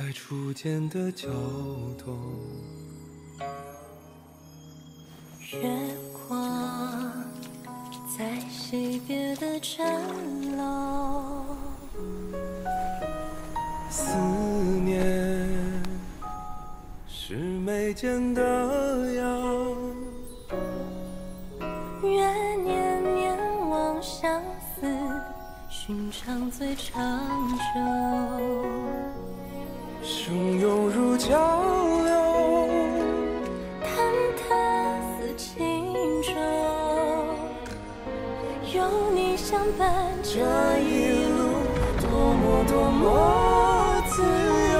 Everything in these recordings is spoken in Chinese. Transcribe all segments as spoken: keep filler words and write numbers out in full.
在初见的交通。 月光在惜别的城楼， 思念是眉间的药， 愿念念望相思，寻常最长久。 汹涌如交流， 忐忑似轻舟，有你相伴，这一路多么多么自由。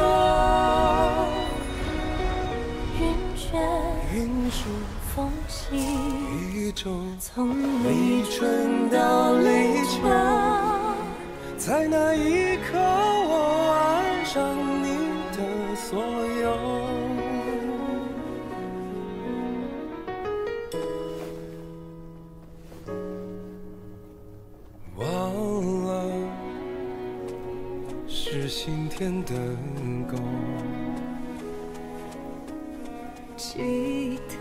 云卷云舒风起， 一周， 从立春到立秋， 在那一刻我爱上你的所有。忘了是心田的沟， 记得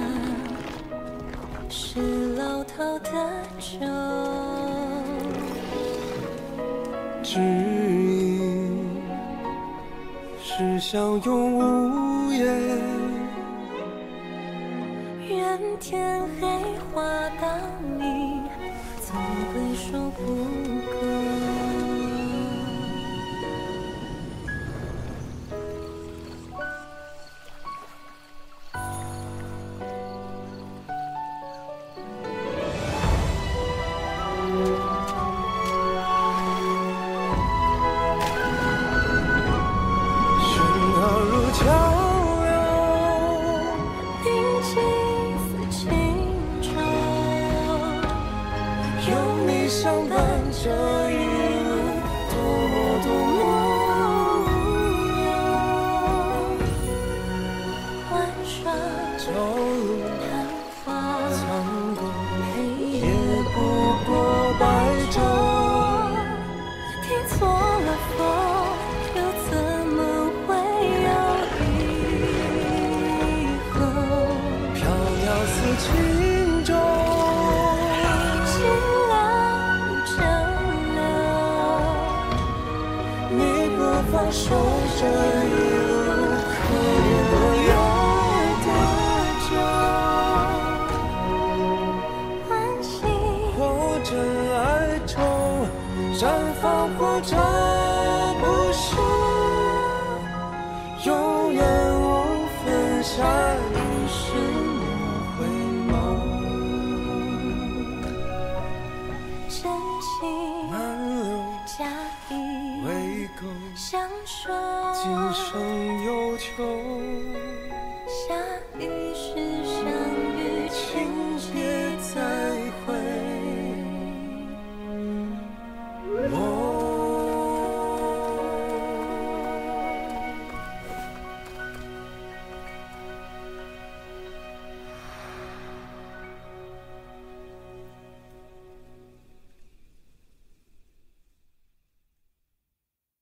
是老套的酒， 知音是相拥无言， 愿天黑花当你总会说不够。 相伴这一路多么多么无忧， 晚上朝露昙花苍过， 黑也不过白昼。 听错了风，又怎么会有以后？ 飘渺似轻舟，放手这一路可言可有多久？ 安心或真爱中绽放，或者不是，永远无分下一世莫回眸。 真情满流假意未够， 相守， 今生有求。 下雨